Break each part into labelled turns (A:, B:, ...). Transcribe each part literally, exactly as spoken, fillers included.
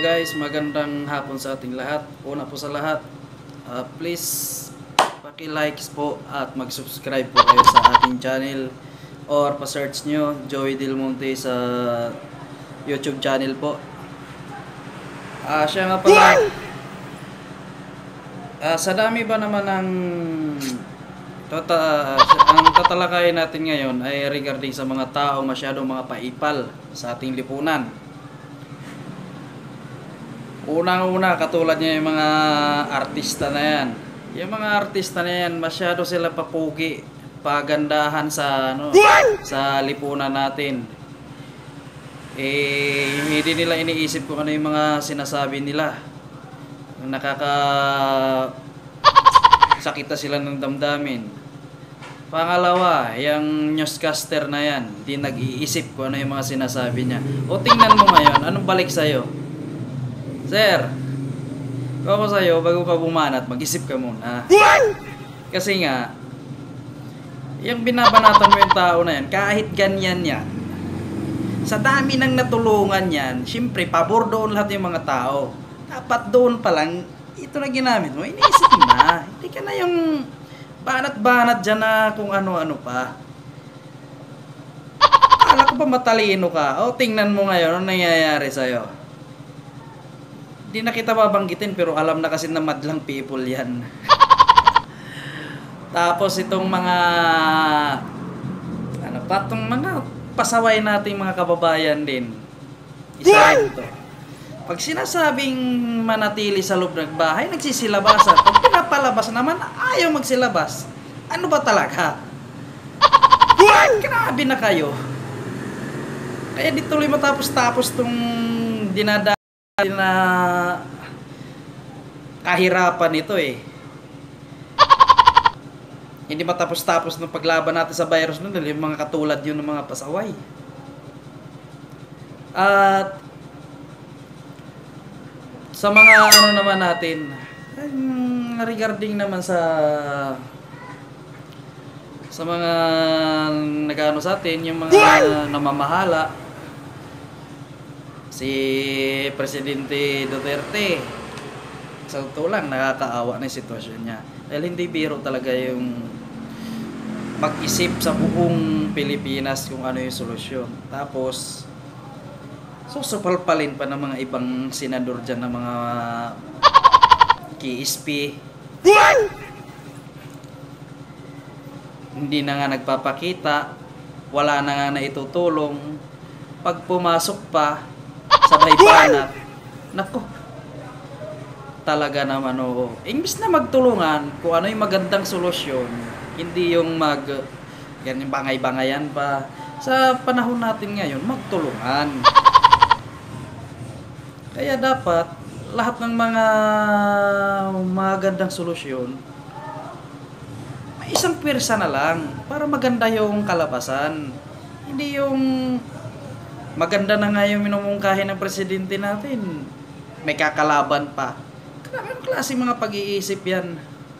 A: guys, magandang hapon sa ating lahat. Una po sa lahat, uh, please paki-like po at mag-subscribe po kayo sa ating channel or pa-search nyo Joey Del Monte sa YouTube channel po. Uh, siya nga pala, uh, sa dami ba naman ng tota, uh, ang tatalakayin natin ngayon ay regarding sa mga tao masyadong mga paipal sa ating lipunan. Unang-una, katulad niya yung mga artista na yan. Yung mga artista na yan, masyado sila papugi, pagandahan sa ano, sa lipunan natin. Eh, hindi nila iniisip kung ano yung mga sinasabi nila. Nakaka sakita sila ng damdamin. Pangalawa, yung newscaster na yan, di nag-iisip kung ano yung mga sinasabi niya. O tingnan mo ngayon, anong balik sa'yo? Sir, kung ako sa'yo, bago ka bumanat, mag-isip ka muna. Kasi nga, yung binabanatan mo yung tao na yan, kahit ganyan yan, sa dami ng natulungan yan, syempre, pabor doon lahat yung mga tao. Dapat doon pa lang, ito na ginamit mo, iniisip mo na. Hindi ka na yung banat-banat dyan na kung ano-ano pa. Akala ko pa matalino ka. O, tingnan mo ngayon, ano nangyayari sa'yo? Hindi na kita babanggitin pero alam na kasi na madlang people yan. Tapos itong mga ano pa, itong mga pasaway nating mga kababayan din. Isa rin ito. Pag sinasabing manatili sa loob ng bahay, nagsisilabasan. Pag pinapalabas naman, ayaw magsilabas. Ano ba talaga? Grabe na kayo. Kaya di tuloy matapos-tapos itong dinadaan na kahirapan ito eh. Hindi matapos-tapos ng paglaban natin sa virus nun dahil yung mga katulad yun ng mga pasaway. At sa mga ano naman natin, regarding naman sa sa mga nagano sa atin, yung mga namamahala, si Presidente Duterte, sa totoo lang, nakakaawa na yung sitwasyon niya. Dahil hindi biro talaga yung mag-isip sa buong Pilipinas kung ano yung solusyon. Tapos, susupalpalin pa ng mga ibang senador dyan ng mga K S P. Hindi na nga nagpapakita, wala na nga na itutulong. Pag pumasok pa, sabay banat. Nako. Talaga naman oo. Imbis na magtulungan kung ano yung magandang solusyon, hindi yung mag yan yung bangay-bangayan pa. Sa panahon natin ngayon, magtulungan. Kaya dapat lahat ng mga magandang solusyon may isang pwersa na lang para maganda yung kalabasan. Hindi yung maganda na nga yung minumungkahi ng presidente natin, may kakalaban pa. Anong klase mga pag-iisip yan?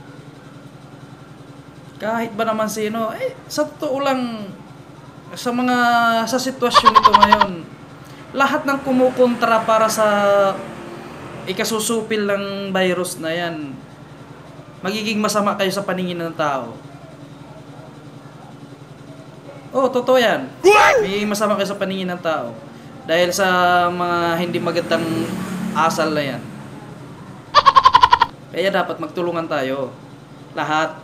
A: Kahit ba naman sino, eh, sa totoo lang, sa mga, sa sitwasyon nito ngayon, lahat ng kumukontra para sa ikasusupil ng virus na yan, magiging masama kayo sa paningin ng tao. Oh, totoo yan. May masama kayo sa paningin ng tao. Dahil sa mga hindi magandang asal na yan. Kaya dapat magtulungan tayo. Lahat.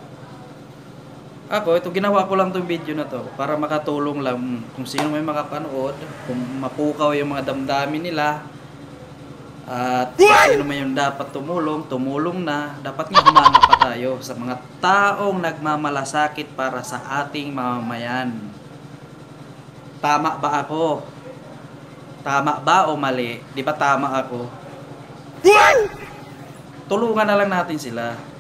A: Ako, ito ginawa ko lang itong video na to para makatulong lang kung sino may makapanood, kung mapukaw yung mga damdamin nila, at kung sino may yung dapat tumulong, tumulong na. Dapat nga humanga pa tayo sa mga taong nagmamalasakit para sa ating mamamayan. Tama ba ako? Tama ba o mali? Di ba tama ako? Tulungan na lang natin sila.